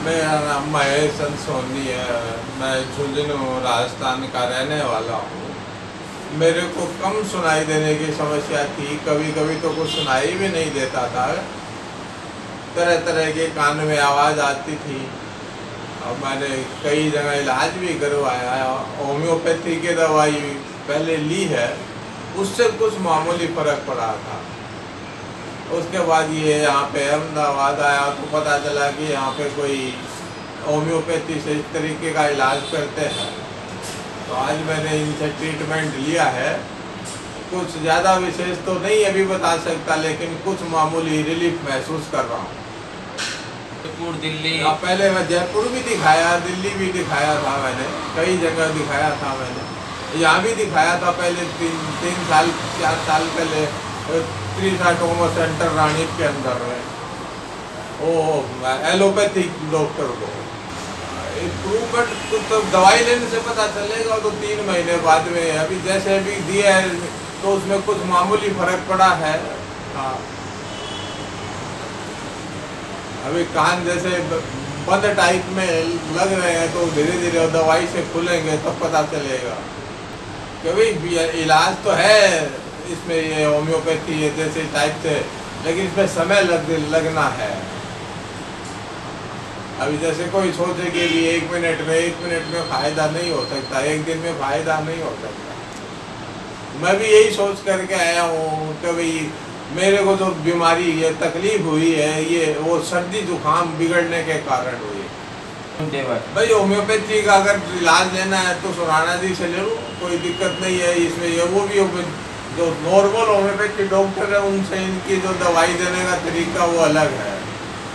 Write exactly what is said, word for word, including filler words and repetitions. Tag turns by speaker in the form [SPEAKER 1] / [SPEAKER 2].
[SPEAKER 1] मेरा नाम महेश सोनी है। मैं झुंझुनू राजस्थान का रहने वाला हूँ। मेरे को कम सुनाई देने की समस्या थी, कभी कभी तो कुछ सुनाई भी नहीं देता था। तरह तरह के कान में आवाज़ आती थी और मैंने कई जगह इलाज भी करवाया। होम्योपैथी की दवाई पहले ली है, उससे कुछ मामूली फ़र्क पड़ा था। उसके बाद ये यहाँ पे अहमदाबाद आया तो पता चला कि यहाँ पे कोई होम्योपैथी से इस तरीके का इलाज करते हैं। तो आज मैंने इनसे ट्रीटमेंट लिया है। कुछ ज़्यादा विशेष तो नहीं अभी बता सकता, लेकिन कुछ मामूली रिलीफ महसूस कर रहा हूँ।
[SPEAKER 2] जयपुर, दिल्ली,
[SPEAKER 1] पहले मैं जयपुर भी दिखाया, दिल्ली भी दिखाया था, मैंने कई जगह दिखाया था। मैंने यहाँ भी दिखाया था पहले, तीन तीन साल चार साल पहले त्रिशा टोमो सेंटर रानी के अंदर में, वो एलोपैथिक डॉक्टर को। इम्प्रूवमेंट तो दवाई लेने से पता चलेगा, तो तीन महीने बाद में। अभी जैसे अभी दिया है तो उसमें कुछ मामूली फर्क पड़ा है। हाँ, अभी कान जैसे बंद टाइप में लग रहे हैं, तो धीरे धीरे दवाई से खुलेंगे तब तो पता चलेगा। क्योंकि इलाज तो है इसमें, ये होम्योपैथी है जैसे टाइप से, लेकिन इसमें समय लग लगना है। अभी जैसे कोई सोचे कि एक मिनट में एक मिनट में फ़ायदा नहीं हो सकता, एक दिन में फ़ायदा नहीं हो सकता। मैं भी यही सोच करके आया हूँ कि भाई मेरे को जो बीमारी है, तकलीफ हुई है, ये वो सर्दी जुकाम बिगड़ने के कारण हुई है। भाई होम्योपैथी का अगर इलाज लेना है तो सुराना जी से ले लो, कोई दिक्कत नहीं है इसमें। ये वो भी जो नॉर्मल होम्योपैथी डॉक्टर है उनसे इनकी जो दवाई देने का तरीका वो अलग है।